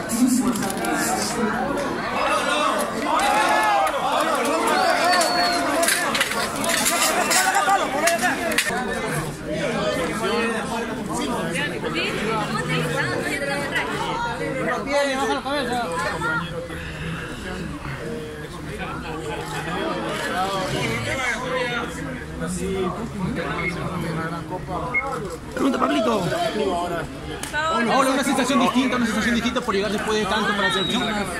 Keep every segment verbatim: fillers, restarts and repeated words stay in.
Pregunta, Pablito. Ahora una sensación distinta, una sensación distinta por llegar después de tanto para la selección.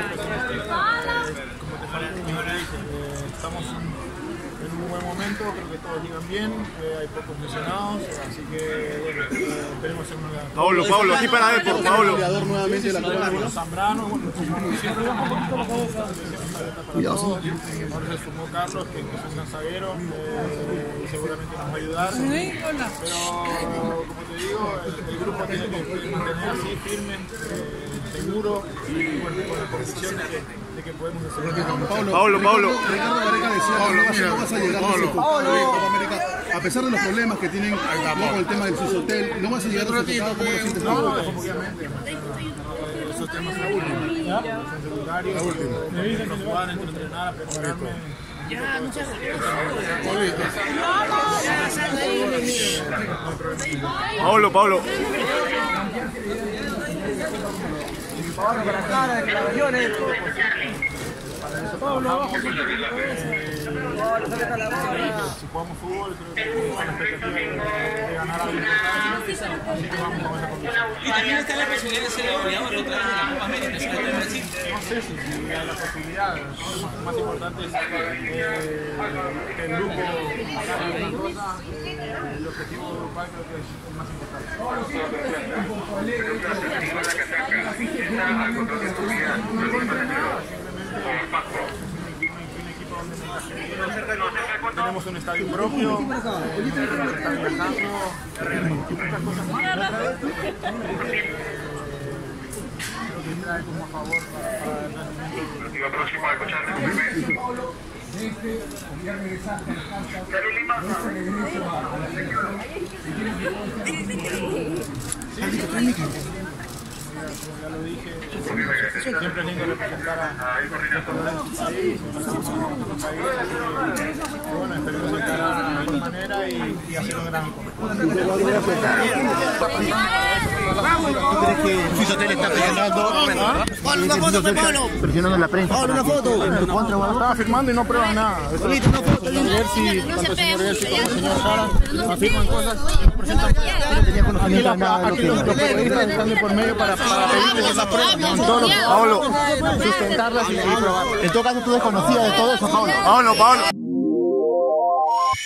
Estamos en un buen momento, creo que todos llegan bien, eh, hay pocos lesionados, así que bueno, eh, esperemos hacer una... Pablo, Pablo, aquí para ver, por Pablo. nuevamente de la Copa Zambrano, bueno, siempre va un poquito la cabeza, para todos. Ahora se sumó Carlos, que es un gran zaguero, eh, y seguramente nos va a ayudar. Pero, como te digo, el, el grupo tiene que mantener así, firme, eh, seguro, y bueno, con la convicción de que, de que podemos hacer. Pablo, Pablo, Pablo. Ricardo Gareca decía Pablo, que mira, no vas a llegar a ese Copa América. A pesar de los problemas que tienen con el tema del Hotel, no vas a llegar a ese Copa. ¿Cómo lo sientes? No, obviamente. Esos temas son secundarios. Son secundarios. No jugar, entrenar, prepararme. Ya, muchas gracias. Pablo, Pablo. Pablo, para acá, las declaraciones. Pablo, abajo. Si jugamos fútbol, creo que con la expectativa de ganar algo importante, así que vamos con esa condición. Y también está la posibilidad de ser goleador otra vez de la Copa América, ¿sí? No sé si, si hay la posibilidad, lo más importante es eh, que el grupo haga una cosa, eh, el objetivo grupal creo que es el más importante. Tenemos un estadio propio, eh, nos están viajando, muchas cosas más. Trae como a favor para el rendimiento. Lo próximo a escuchar Ya lo dije, siempre es lindo representar a nuestro país, y bueno, esperemos encarar de la mejor manera y, y hacer un gran ¿Tú crees que el Hotel está presionando? Pablo, una foto, Pablo. Presionando la prensa. Pablo, una foto. Estaba firmando y no prueban nada. Eso es Una foto. el señor Gersi, tanto el señor Gersi como el señor Jara afirman cosas y no presentan. Aquí, la, aquí los, los periodistas están de por medio para, para pedirles esas pruebas. Pablo, Sustentarlas y probarlas. En todo caso, tú desconocías de todo eso, Pablo. Pablo, Pablo.